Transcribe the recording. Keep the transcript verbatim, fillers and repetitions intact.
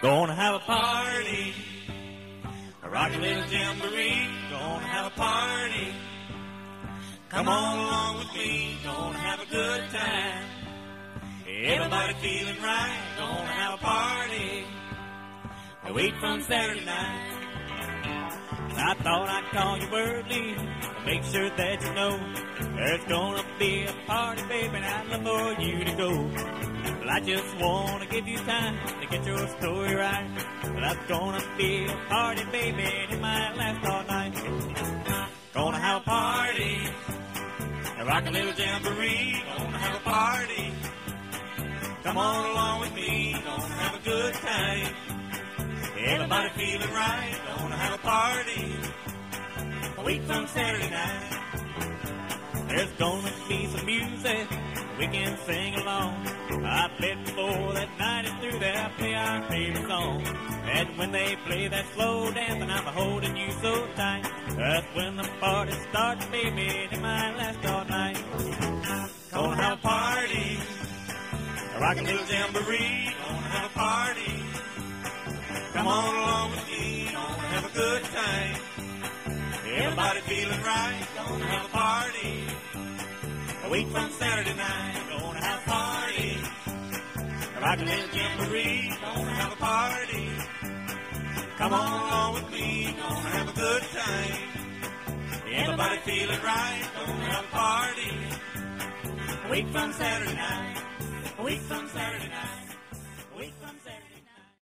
Gonna have a party, a rockin' little jamboree. Gonna have a party. Come on along with me. Gonna have a good time. Everybody feeling right. Gonna have a party. A week from Saturday night. I thought I'd call you early to make sure that you know there's gonna be a party, baby, and I'd love for you to go. But I just wanna give you time to get your story right. But that's gonna be a party, baby, and it might last all night. Gonna have a party, a rockin' little jamboree. Gonna have a party. Come on along with me. Gonna have a good time. Everybody feeling right. Gonna have a party. A week from Saturday night. There's gonna be some music. We can sing along. I played before that night and through there I play our favorite song. And when they play that slow dance and I'm holding you so tight, that's when the party starts, baby, and it might last all night. Gonna have a party. A rockin' little jamboree. Gonna have a party. Come on along with me. Gonna have a good time. Everybody feeling right. Gonna have a party. A week from Saturday night. Gonna have a party. A rockin' little jamboree. Gonna have a party. Come on along with me. Gonna have a good time. Everybody feeling right. Gonna have a party. A week from Saturday night. A week from Saturday night.